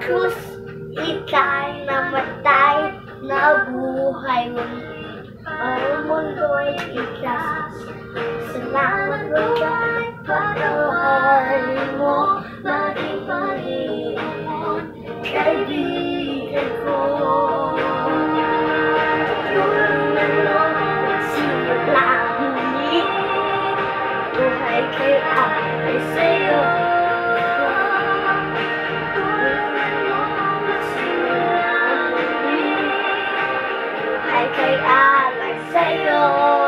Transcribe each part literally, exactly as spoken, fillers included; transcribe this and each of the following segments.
krus, ika'y namatay, nabuhay muli. Ang mundo'y ikas, salamat Lord, patawarin mo, maging Panginoon, kaibigan ko. Tulungan mo, simula muli, buhay kaya ay sa'yo. Kay alay sa'yo.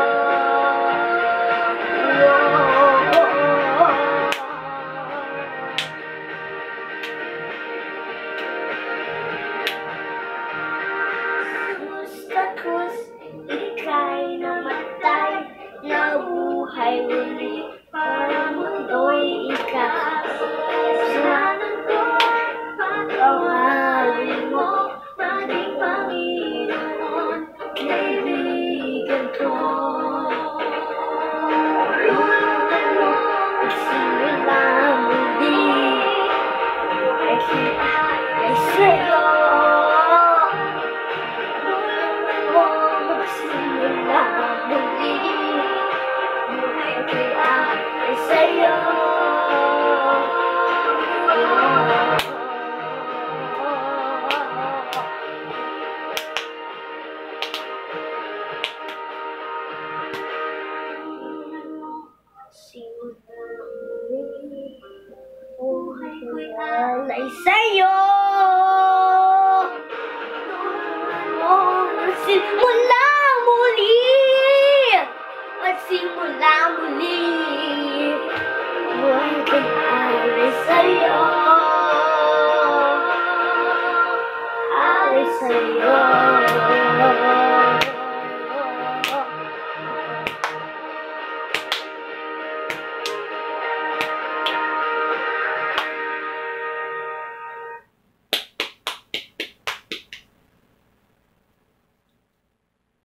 Krus na krus, ika'y namatay, nabuhay muli, para mundo'y ikas. Salamat ko, patawarin mo, maging Panginoon, kaibigan ko. Tulungan mo, magsimula muli, buhay ay sa'yo. Tulungan mo, magsimula muli, buhay ay sa'yo. Simula muli, buhay ko'y alay sa'yo.